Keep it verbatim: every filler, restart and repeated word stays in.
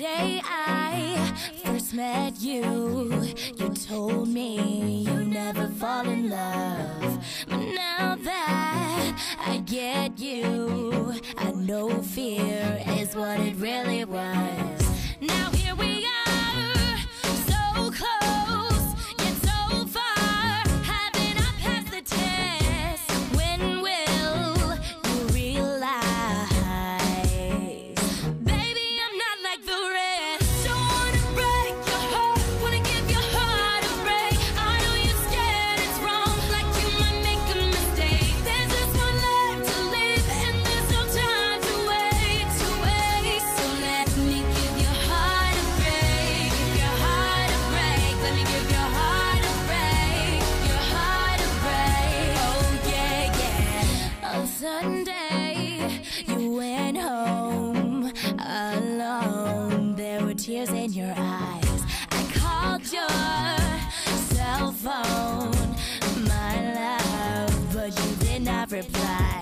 day I first met you, you told me you never fall in love. But now that I get you, I know fear is what it really was. Now here we are, so close, yet so far. Haven't I passed the test? When will you realize? Baby, I'm not like the rest. Don't wanna break your heart, wanna give your heart a break. I know you're scared it's wrong, like you might make a mistake. There's just one life to live, and there's no time to wait, to wait. So let me give your heart a break, give your heart a break. Let me give your heart a break, your heart a break. Oh yeah, yeah. On Sunday, you went home alone. There were tears in your eyes. I called your cell phone, my love, but you did not reply.